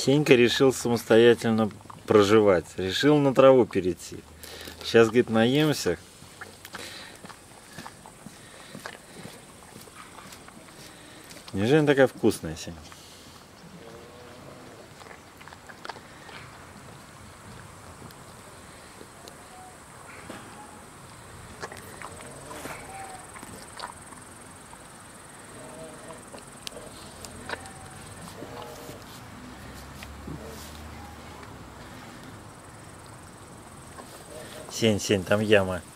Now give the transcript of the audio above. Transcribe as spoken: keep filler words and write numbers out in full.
Сенька решил самостоятельно проживать. Решил на траву перейти. Сейчас, говорит, наемся. Неужели она такая вкусная, Сень? Сень, Сень, там яма.